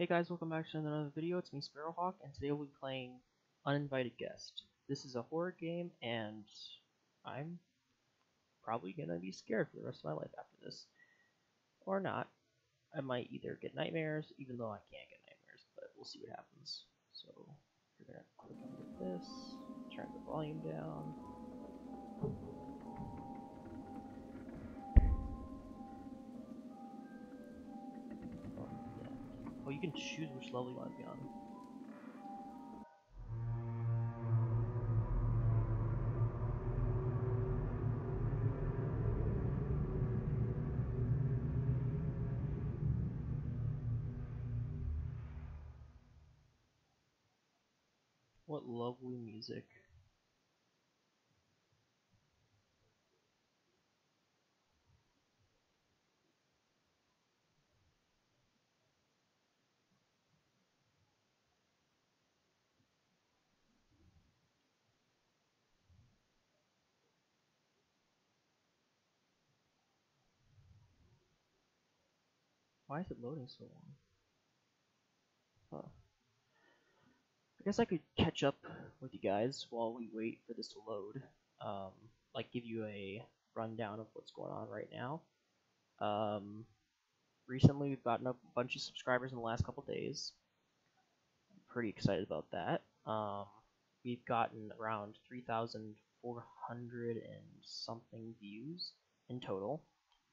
Hey guys, welcome back to another video. It's me, Sparrowhawk, and today we'll be playing Uninvited Guest. This is a horror game, and I'm probably gonna be scared for the rest of my life after this. Or not. I might either get nightmares, even though I can't get nightmares, but we'll see what happens. So, we're gonna click on this, turn the volume down. Oh, you can choose which level you want to be on. What lovely music. Why is it loading so long? Huh. I guess I could catch up with you guys while we wait for this to load. Like give you a rundown of what's going on right now. Recently we've gotten a bunch of subscribers in the last couple days. I'm pretty excited about that. We've gotten around 3,400 and something views in total.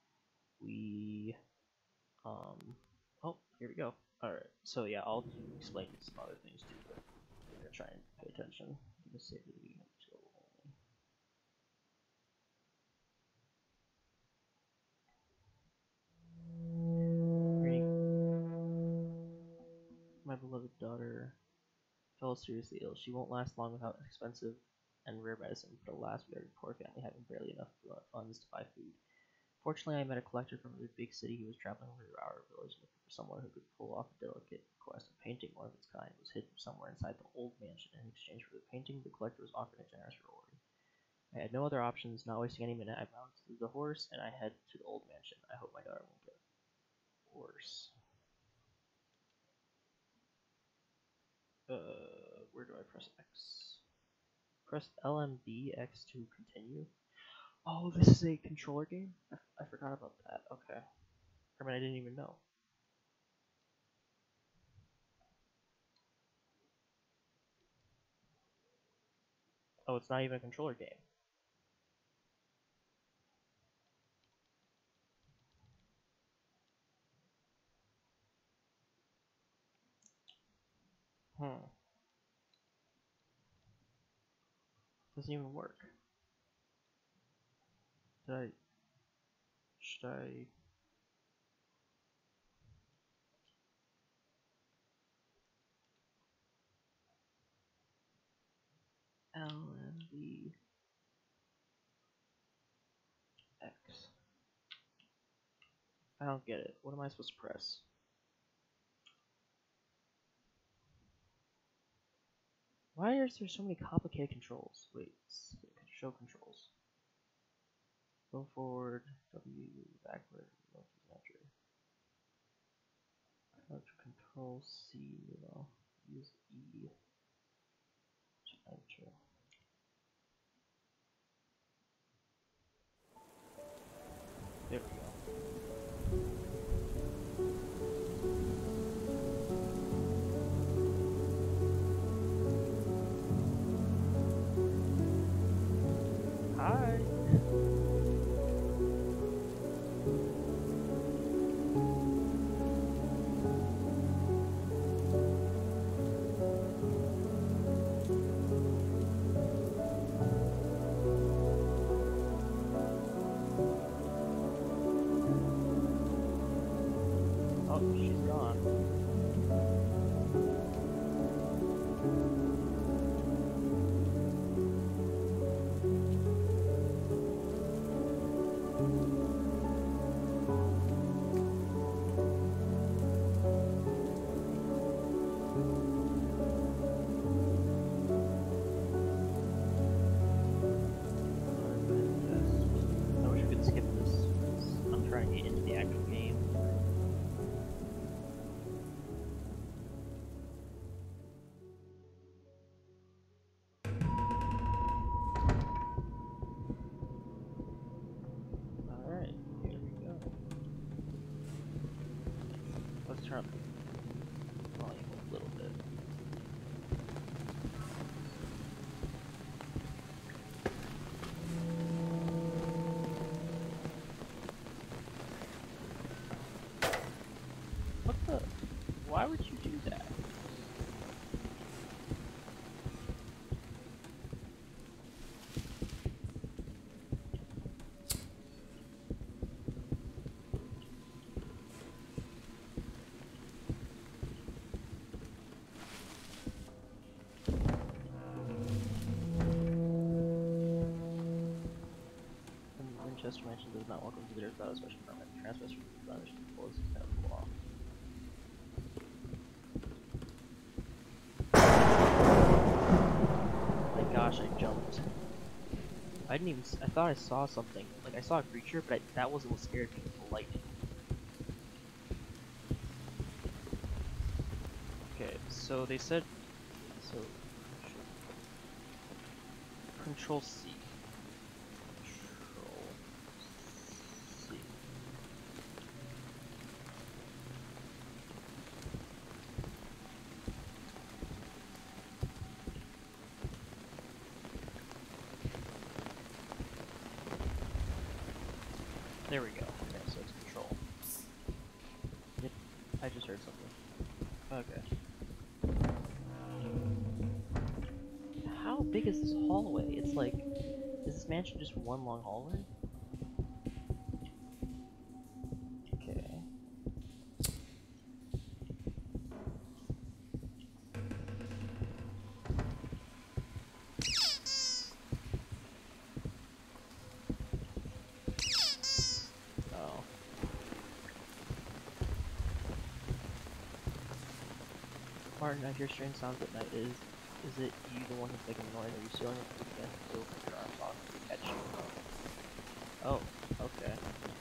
Oh, here we go. Alright, so yeah, I'll explain some other things too, but I'm gonna try and pay attention. I'm gonna save the video only. My beloved daughter fell seriously ill. She won't last long without expensive and rare medicine, but alas, we are a poor family having barely enough funds to buy food. Fortunately, I met a collector from a big city who was traveling through our village looking for someone who could pull off a delicate quest. A painting, one of its kind, was hidden somewhere inside the old mansion. In exchange for the painting, the collector was offered a generous reward. I had no other options. Not wasting any minute, I mounted the horse and I head to the old mansion. I hope my daughter won't get worse. Where do I press X? Press LMB X to continue. Oh, this is a controller game? I forgot about that. Okay. I mean, I didn't even know. Oh, it's not even a controller game. Doesn't even work. Should I? LMB X. I don't get it. What am I supposed to press? Why is there so many complicated controls? Wait, show controls. Go forward, W, backward, enter. Control C, use E to enter. There we go. Hi. Oh, she's gone. I wish we could skip this. I'm trying to get into the actual game. turn up the volume a little bit. What the? Why would you do that? Winchester Mansion does not welcome visitors without a special permit. Transfers from the foundation is kind of law. My gosh, I jumped. I didn't even. I thought I saw something. Like, I saw a creature, but that wasn't what scared me. It was the lightning. Okay, so they said. So. Control C. Control C. There we go. Okay, so it's control. Yep, I just heard something. Okay. How big is this hallway? It's like, is this mansion just one long hallway? Okay. Oh. Martin, I hear strange sounds at night. Is it you the one who's making noise? Are you stealing it again? Still put your arms off to catch you. Oh, okay.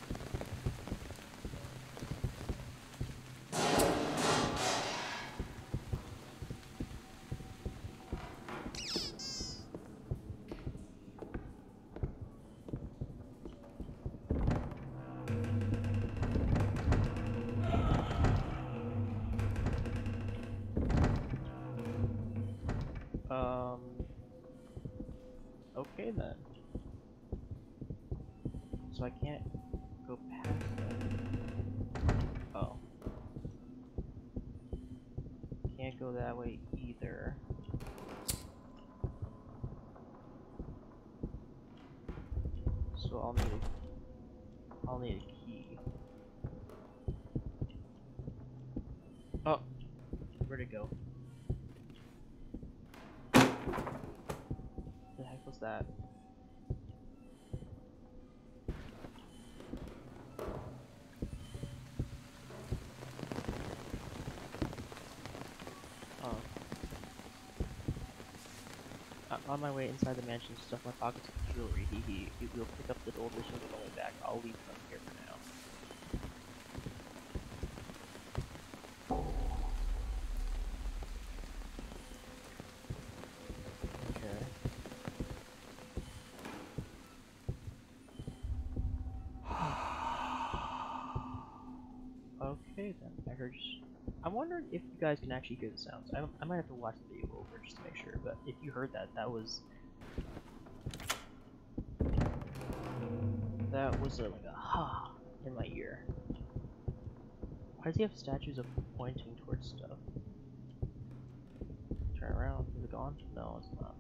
Okay then. So I can't go past that. Oh. Can't go that way either. So I'll need a key. Oh, where'd it go? The heck was that? Oh. On my way inside the mansion, stuff my pockets with jewelry. We'll pick up the gold dishes on the way back. I'll leave them here for now. Okay then, I heard. I'm wondering if you guys can actually hear the sounds. I might have to watch the video over just to make sure. But if you heard that, that was like a ha in my ear. Why does he have statues of pointing towards stuff? Turn around. Is it gone? No, it's not.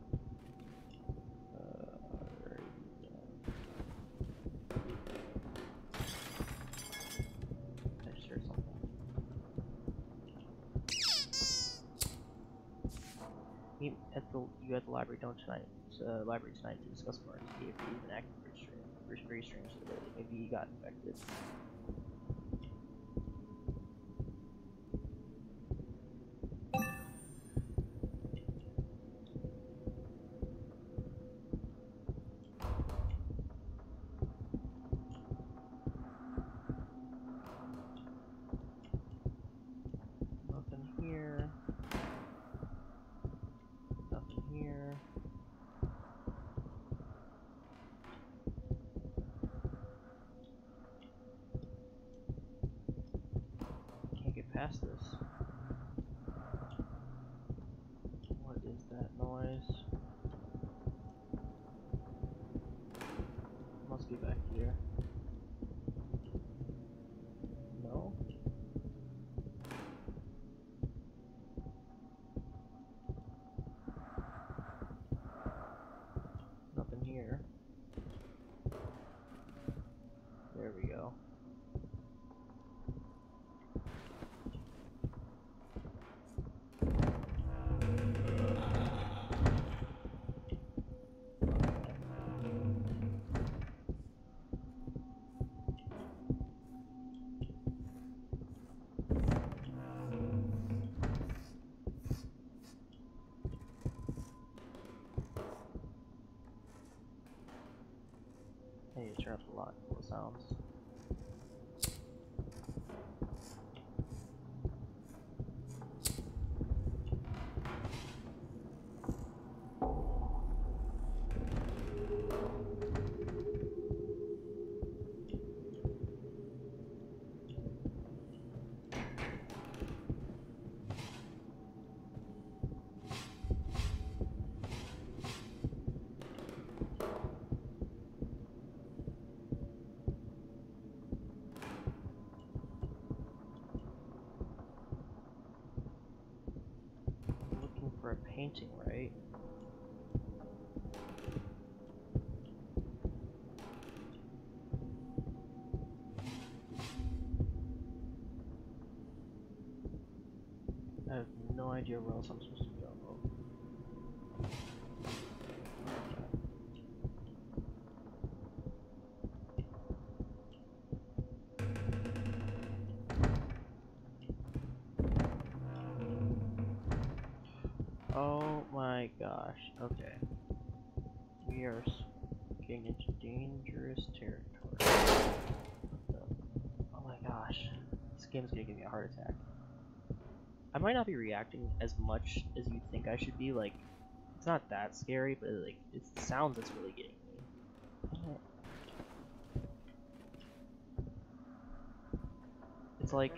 I just heard something. Meet at you at the library library tonight to discuss more. See if he's been acting very strange lately. Maybe he got infected. Nothing here. Nothing here. past this. What is that noise? Must be back here. No? Nothing here. There we go. Hey, turn up the lot full of sounds. For a painting, right? I have no idea where else I'm supposed to go. Oh my gosh, okay. We are getting into dangerous territory. Oh my gosh. This game's gonna give me a heart attack. I might not be reacting as much as you think I should be, like, it's not that scary, but like, it's the sounds that's really getting me. It's like...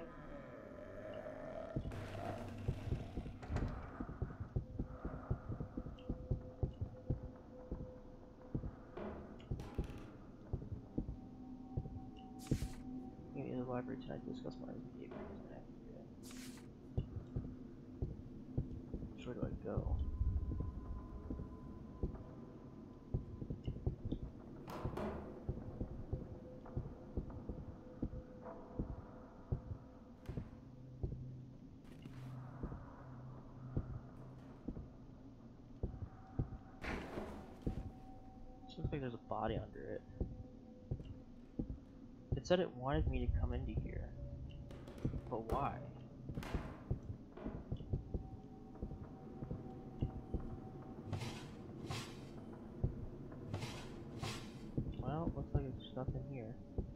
Maybe in the library tonight to discuss my behavior. Where do I go? This looks like there's a body under it. It said it wanted me to come into here. But why? Well, looks like there's nothing here.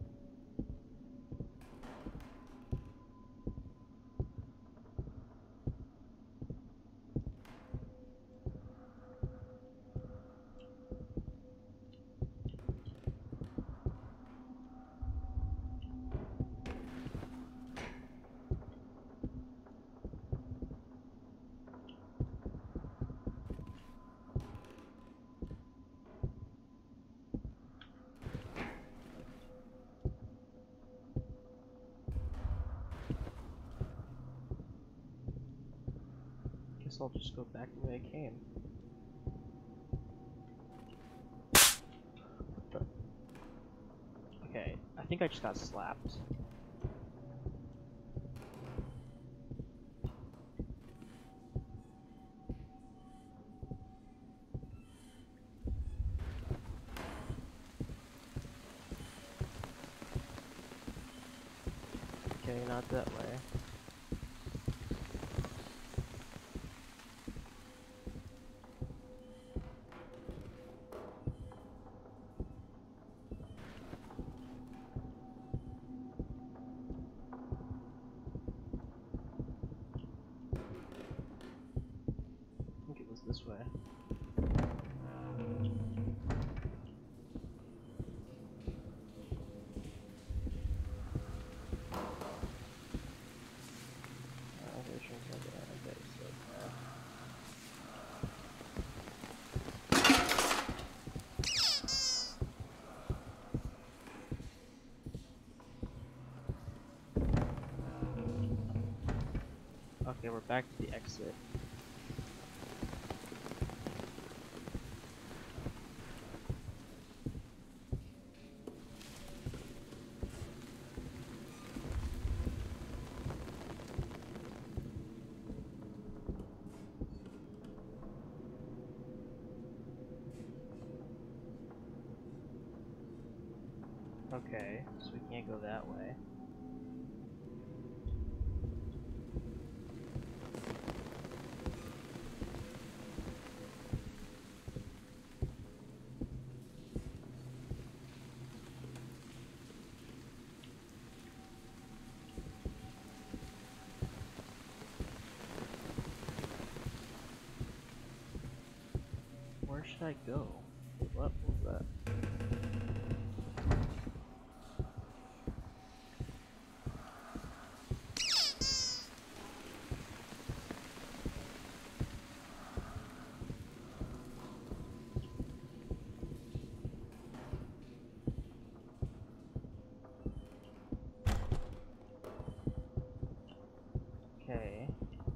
Guess I'll just go back the way I came. What the? Okay, I think I just got slapped. Okay, not that way. I think it was this way. Okay, so okay, we're back to the exit. Okay, so we can't go that way. Where should I go? What was that? Okay.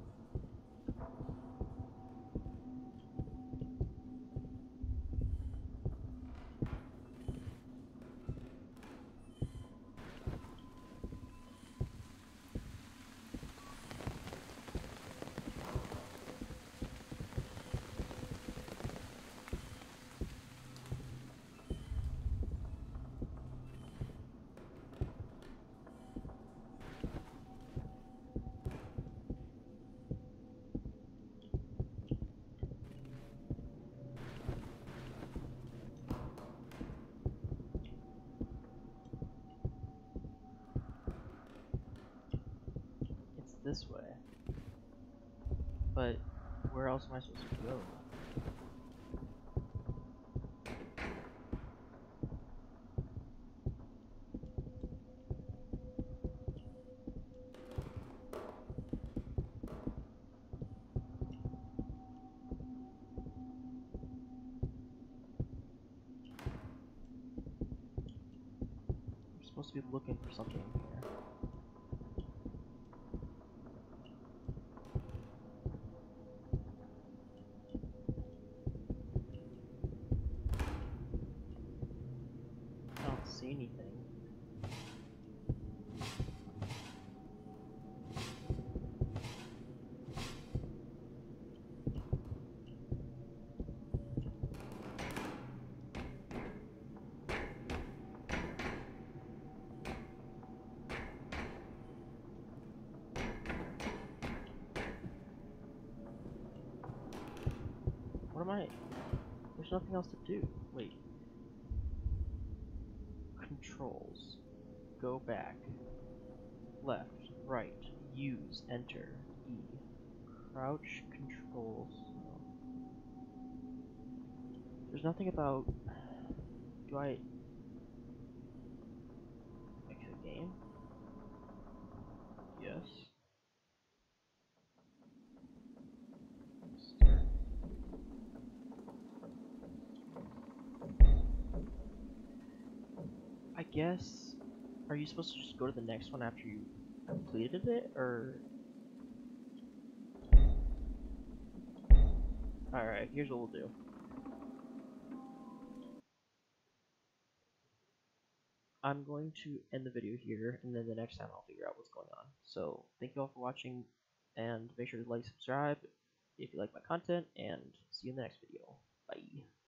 It's this way. But where else am I supposed to go? I'm supposed to be looking for something here. I don't see anything. What am I? There's nothing else to do. Wait. Controls. Go back. Left. Right. Use. Enter. E. Crouch. Controls. There's nothing about... Do I... exit game? Yes. Start. I guess... Are you supposed to just go to the next one after you completed it, or... Alright, here's what we'll do. I'm going to end the video here, and then the next time I'll figure out what's going on. So, thank you all for watching, and make sure to like, subscribe if you like my content, and see you in the next video. Bye.